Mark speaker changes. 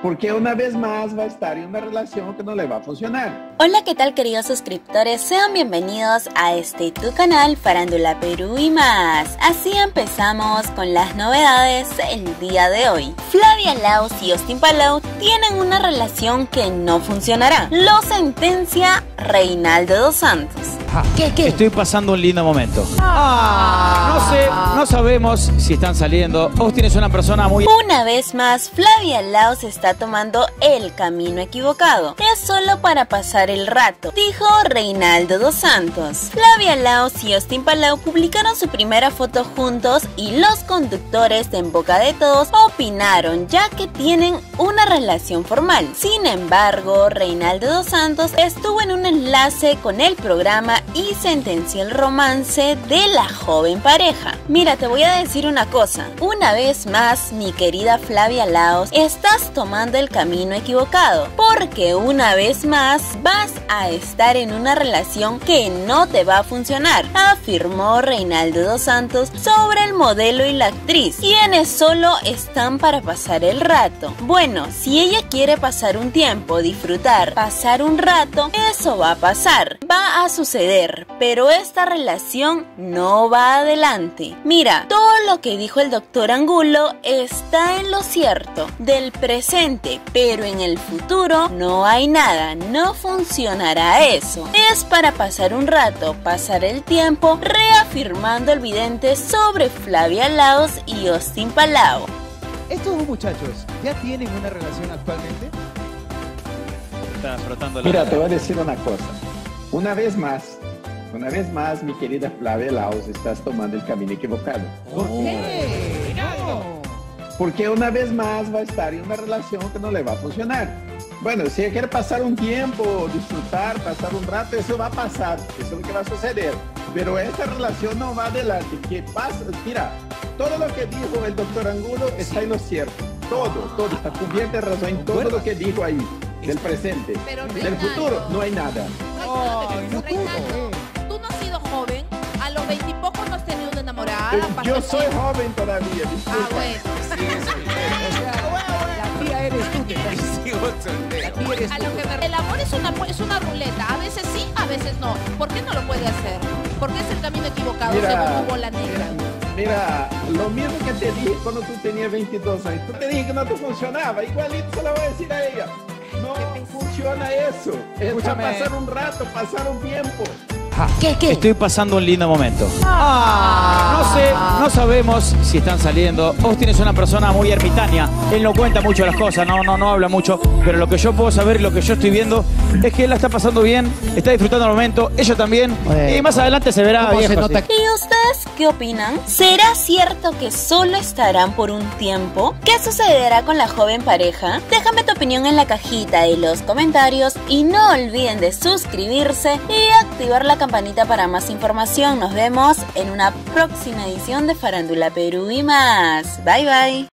Speaker 1: Porque una vez más va a estar en una relación que no le va a funcionar.
Speaker 2: Hola, ¿qué tal, queridos suscriptores? Sean bienvenidos a tu canal Farándula Perú y más. Así empezamos con las novedades el día de hoy. Flavia Laos y Austin Palau tienen una relación que no funcionará. Lo sentencia Reinaldo dos Santos.
Speaker 3: ¿Qué? Estoy pasando un lindo momento. No sabemos si están saliendo. Austin es una persona muy...
Speaker 2: Una vez más, Flavia Laos está tomando el camino equivocado. Es solo para pasar el rato, dijo Reinaldo dos Santos. Flavia Laos y Austin Palau publicaron su primera foto juntos y los conductores de En Boca de Todos opinaron, ya que tienen una relación formal. Sin embargo, Reinaldo dos Santos estuvo en un enlace con el programa y sentenció el romance de la joven pareja. Mira, te voy a decir una cosa. Una vez más, mi querida Flavia Laos, estás tomando el camino equivocado, porque una vez más vas a estar en una relación que no te va a funcionar, afirmó Reinaldo dos Santos sobre el modelo y la actriz, quienes solo están para pasar el rato. Bueno, si ella quiere pasar un tiempo, disfrutar, pasar un rato, eso va a pasar, va a suceder, pero esta relación no va adelante. Mira, todo lo que dijo el doctor Angulo está en lo cierto del presente, pero en el futuro no hay nada, no funcionará eso. Es para pasar un rato, pasar el tiempo, reafirmando el vidente sobre Flavia Laos y Austin Palau.
Speaker 4: ¿Estos dos muchachos ya tienen una relación actualmente?
Speaker 3: Está frotando la...
Speaker 1: Mira, te voy a decir una cosa. Una vez más, mi querida Flavia Laos, estás tomando el camino equivocado.
Speaker 4: ¿Por qué?
Speaker 1: Porque una vez más va a estar en una relación que no le va a funcionar. Bueno, si quiere pasar un tiempo, disfrutar, pasar un rato, eso va a pasar, eso es lo que va a suceder. Pero esta relación no va adelante. ¿Qué pasa? Mira, todo lo que dijo el doctor Angulo está en lo cierto. Todo, está cubierto de razón en todo lo que dijo ahí, del presente.
Speaker 5: Pero
Speaker 1: del futuro no hay nada.
Speaker 5: Reinaldo, tú no has sido joven, a los 20 y pocos no has tenido una enamorada.
Speaker 1: Yo soy joven todavía, disculpa.
Speaker 5: Bueno.
Speaker 4: La tía eres tú, que
Speaker 5: A lo que el amor es una ruleta, a veces sí, a veces no. ¿Por qué no lo puede hacer? Porque es el camino equivocado, según tu bola negra.
Speaker 1: Mira, lo mismo que te dije cuando tú tenías 22 años. Tú te dije que no te funcionaba, igualito se lo voy a decir a ella. No funciona eso. Es para pasar un rato, pasar un tiempo.
Speaker 3: ¿Qué? Estoy pasando un lindo momento. No sabemos si están saliendo. Austin es una persona muy ermitaña. Él no cuenta mucho las cosas, no habla mucho. Pero lo que yo puedo saber y lo que yo estoy viendo es que él la está pasando bien, está disfrutando el momento, ella también. Y más adelante se verá viejo.
Speaker 2: ¿Y ustedes qué opinan? ¿Será cierto que solo estarán por un tiempo? ¿Qué sucederá con la joven pareja? Déjame tu opinión en la cajita de los comentarios y no olviden de suscribirse y activar la campanita para más información. Nos vemos en una próxima edición de Farándula Perú y más. Bye bye.